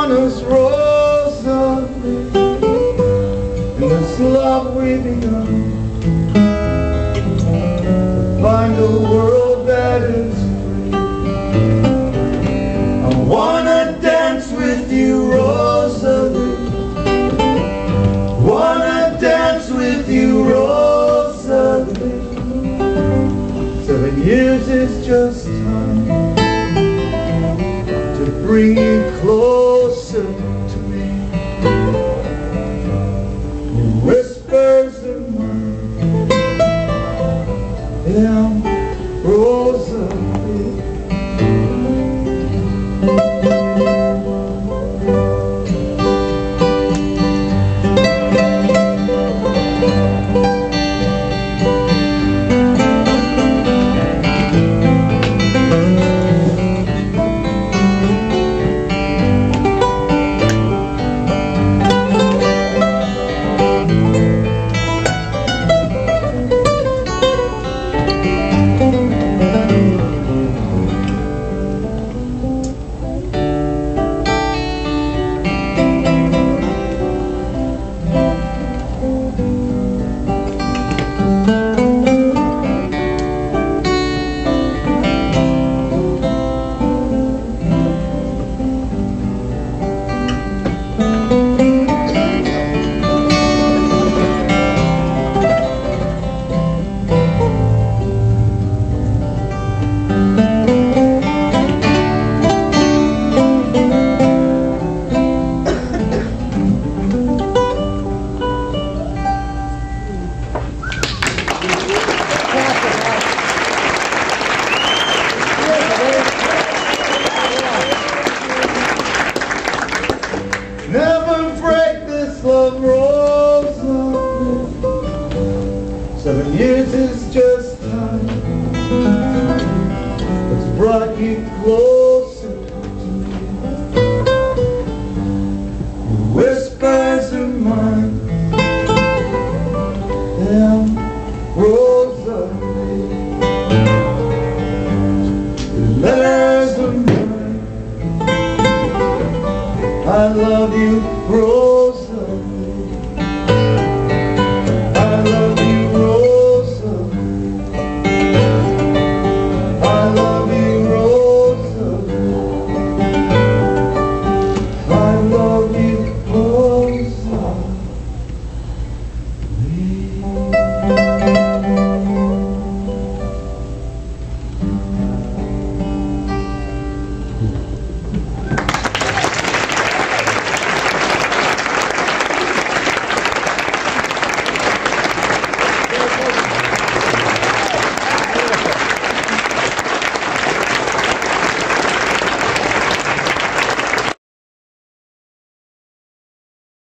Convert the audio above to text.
on us, Rosalie, in this love we've begun. Find a world that is free. I wanna dance with you, Rosalie. Wanna dance with you, Rosalie. 7 years is just time to bring you closer to me. Your whispers of mine, yeah, Rosalie. Never break this love, Rosalie. 7 years is just time. It's brought you closer to me. Your whispers are mine, and Rosalie. Your letters are mine. I love you, Rosalie.